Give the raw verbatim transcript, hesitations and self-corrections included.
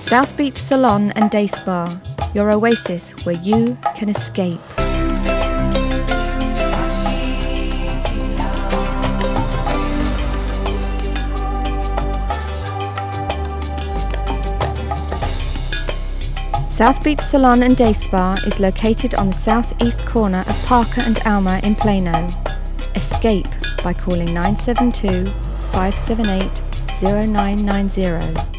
South Beach Salon and Day Spa, your oasis where you can escape. South Beach Salon and Day Spa is located on the southeast corner of Parker and Alma in Plano. Escape by calling nine seven two, five seven eight, zero nine nine zero.